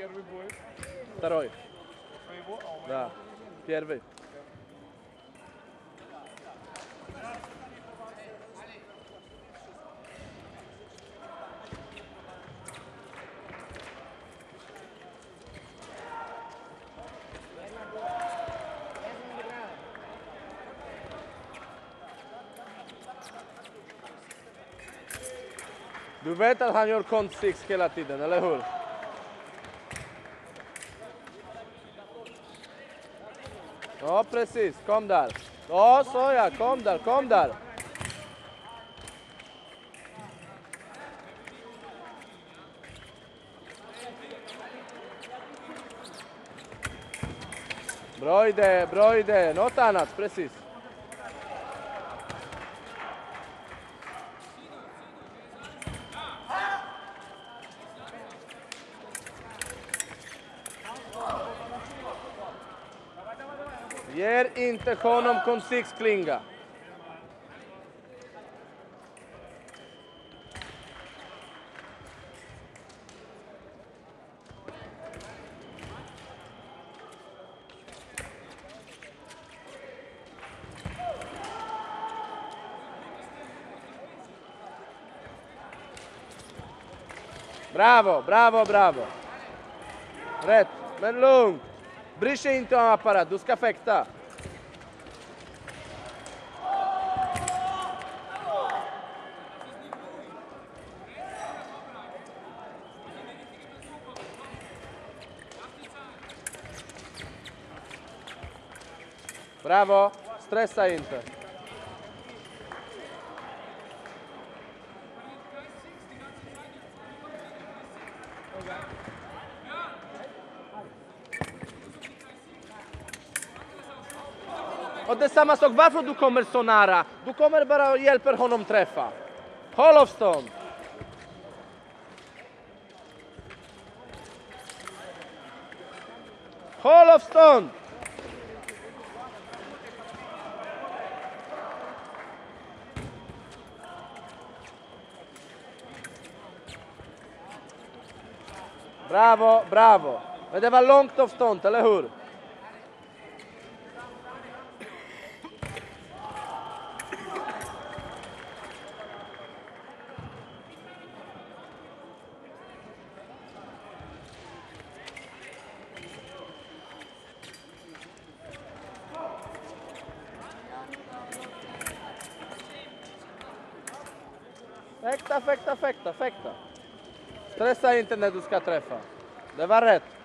Первый бой. Второй. Своего? Да. Первый. Du vet att han gör kont 6 hela tiden, eller hur? Ja, precis. Kom där. Ja, så ja. Kom där, kom där. Bra idé. Något annat, precis. Ger inte honom kon 6 klinga. Bravo. Rätt, men lugnt. Bry sig inte om apparat, du ska fäkta. Bravo, stressa inte. Och det är samma sak, varför du kommer så nära? Du kommer bara och hjälper honom träffa. Håll avstånd. Håll avstånd. Bravo. Men det var långt avstånd, eller hur? Fäkta. Stressa inte när du ska träffa. Det var rätt.